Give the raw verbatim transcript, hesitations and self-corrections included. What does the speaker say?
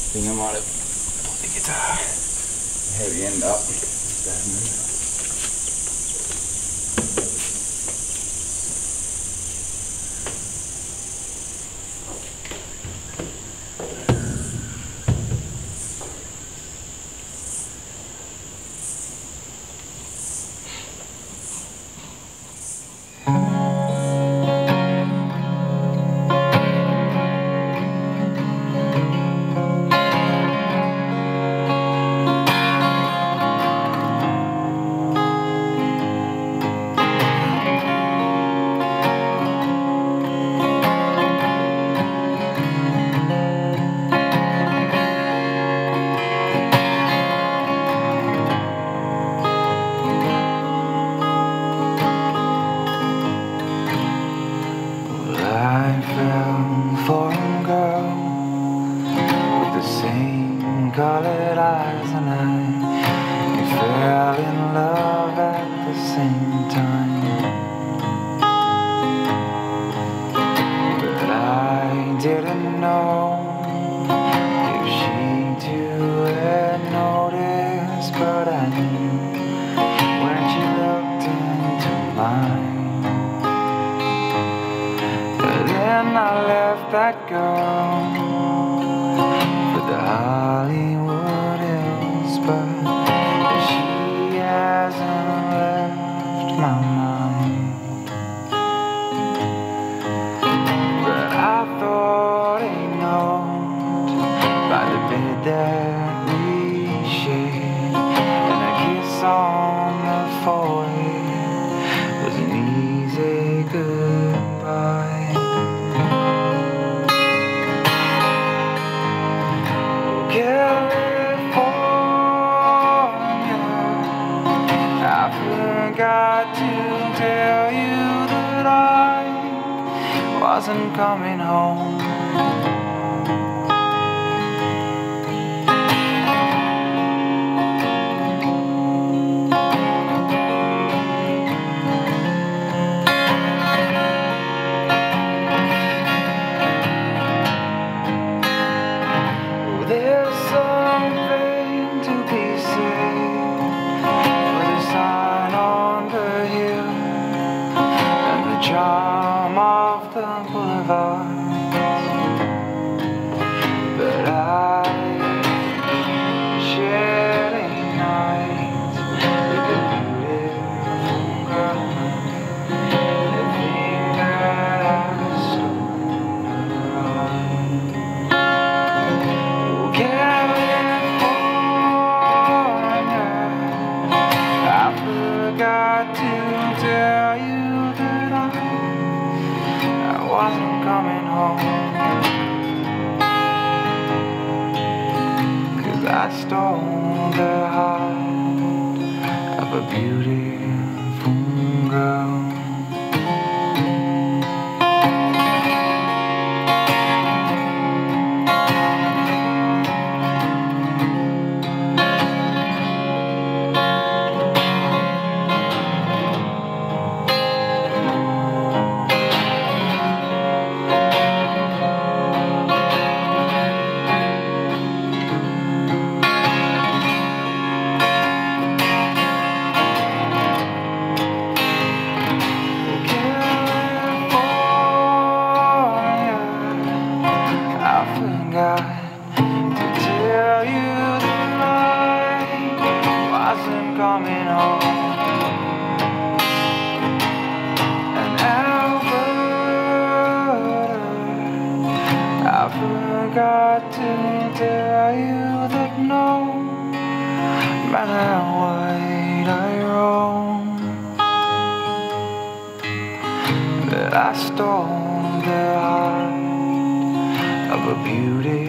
think I might have put the guitar heavy end up. Colored eyes and I we fell in love at the same time, but I didn't know if she too had noticed, but I knew when she looked into mine. But then I left that girl for the Hollywood Hills, but she hasn't left my mind. But I thought a note by the bed that we shared, and a kiss on the forehead was an easy goodbye. I forgot to tell you that I wasn't coming home. Oh, there's something to be said for the sign on the hill and the charm of the boulevards, but I shared a night with a beautiful girl, and I think that I stole her heart. Oh, California, I forgot to tell you that I, I wasn't coming home, 'cause I stole the heart of a beautiful girl. To tell you that I wasn't coming home, and Alberta, I forgot to tell you that no matter how wide I roam, that I stole the heart of a beauty